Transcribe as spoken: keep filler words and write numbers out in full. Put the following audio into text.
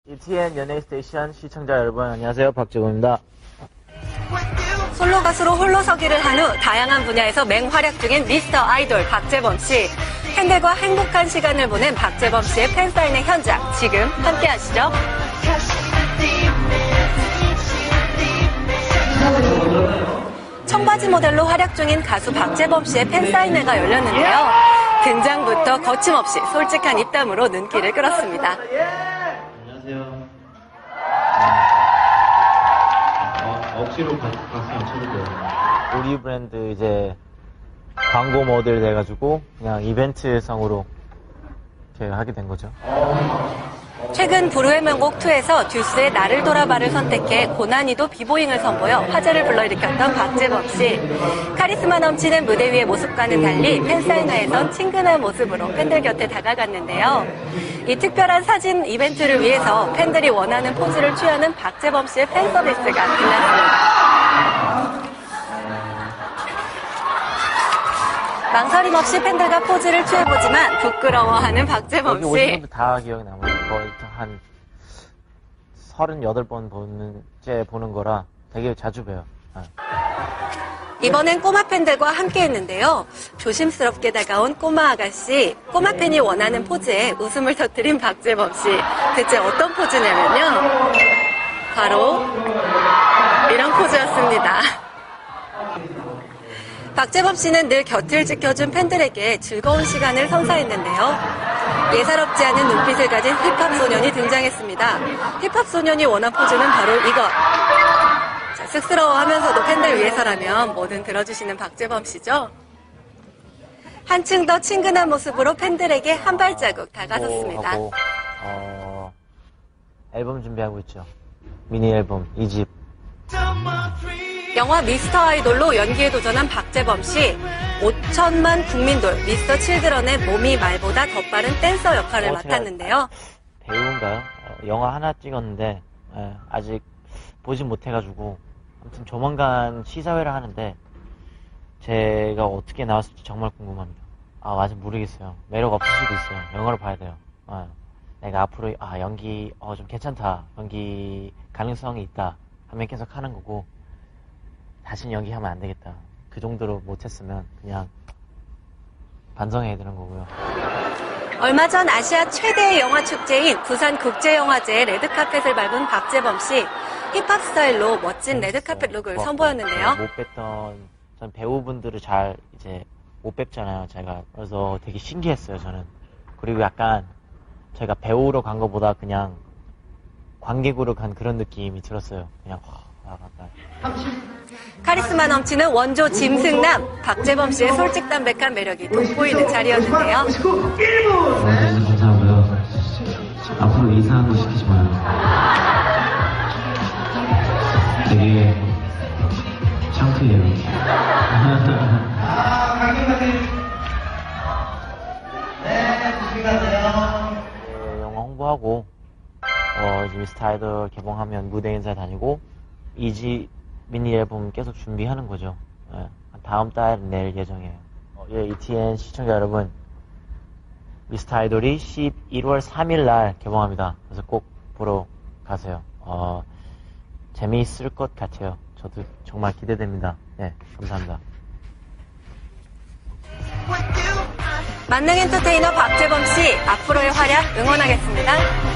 이티엔 연예인 스테이션 시청자 여러분 안녕하세요. 박재범입니다. 솔로 가수로 홀로서기를 한 후 다양한 분야에서 맹활약 중인 미스터 아이돌 박재범 씨. 팬들과 행복한 시간을 보낸 박재범 씨의 팬사인회 현장 지금 함께 하시죠. 청바지 모델로 활약 중인 가수 박재범 씨의 팬사인회가 열렸는데요. 등장부터 거침없이 솔직한 입담으로 눈길을 끌었습니다. 안녕하세요. 어, 억지로 박수 안 쳐도 돼요. 우리 브랜드 이제 광고 모델 돼가지고 그냥 이벤트성으로 이렇게 하게 된 거죠. 최근 불후의 명곡 투에서 듀스의 나를 돌아봐를 선택해 고난이도 비보잉을 선보여 화제를 불러일으켰던 박재범 씨. 카리스마 넘치는 무대 위의 모습과는 달리 팬사인회에선 친근한 모습으로 팬들 곁에 다가갔는데요. 이 특별한 사진 이벤트를 위해서 팬들이 원하는 포즈를 취하는 박재범 씨의 팬 서비스가 빛났습니다. 망설임 없이 팬들과 포즈를 취해보지만 부끄러워하는 박재범 씨. 여기 오신 분들 다 기억이 남아요. 거의 한 서른여덟 번 보는째 보는 거라 되게 자주 봬요. 네. 이번엔 꼬마 팬들과 함께 했는데요. 조심스럽게 다가온 꼬마 아가씨. 꼬마 팬이 원하는 포즈에 웃음을 터뜨린 박재범 씨. 대체 어떤 포즈냐면요. 바로 이런 포즈였습니다. 박재범 씨는 늘 곁을 지켜준 팬들에게 즐거운 시간을 선사했는데요. 예사롭지 않은 눈빛을 가진 힙합 소년이 등장했습니다. 힙합 소년이 원한 포즈는 바로 이것. 자, 쑥스러워하면서도 팬들 위해서라면 뭐든 들어주시는 박재범 씨죠. 한층 더 친근한 모습으로 팬들에게 한 발자국 다가섰습니다. 하고, 어, 앨범 준비하고 있죠. 미니 앨범 이 집. 영화 미스터 아이돌로 연기에 도전한 박재범 씨. 오천만 국민돌 미스터 칠드런의 몸이 말보다 더 빠른 댄서 역할을 어, 맡았는데요. 배우인가요? 어, 영화 하나 찍었는데 에, 아직 보진 못해가지고 아무튼 조만간 시사회를 하는데 제가 어떻게 나왔을지 정말 궁금합니다. 아 아직 모르겠어요. 매력 없을 수도 있어요. 영화를 봐야 돼요. 어, 내가 앞으로 아 연기 어, 좀 괜찮다. 연기 가능성이 있다 하면 계속 하는 거고 다신 연기하면 안 되겠다. 그 정도로 못했으면 그냥 반성해야 되는 거고요. 얼마 전 아시아 최대의 영화 축제인 부산국제영화제의 레드카펫을 밟은 박재범 씨. 힙합 스타일로 멋진 레드카펫 룩을 선보였는데요. 못 뵀던 전 배우분들을 잘 이제 못 뵙잖아요. 제가 그래서 되게 신기했어요. 저는. 그리고 약간 제가 배우로 간 것보다 그냥 관객으로 간 그런 느낌이 들었어요. 그냥 와, 약간. 카리스마 넘치는 원조 짐승남 박재범 씨의 솔직담백한 매력이 돋보이는 자리였는데요. 와주셔서 감사하고요. 앞으로 이상한 거 시키지 마요. 되게 창피해요. 아, 강경하세요. 네, 조심하세요. 네, 영화 홍보하고 어, 이제 미스터 아이돌 개봉하면 무대 인사 다니고 이집 미니 앨범 계속 준비하는 거죠. 예, 다음 달 낼 예정이에요. 어, 예, 이티엔 시청자 여러분, 미스터 아이돌이 십일월 삼일 날 개봉합니다. 그래서 꼭 보러 가세요. 어, 재미있을 것 같아요. 저도 정말 기대됩니다. 예, 감사합니다. 만능 엔터테이너 박재범 씨 앞으로의 활약 응원하겠습니다.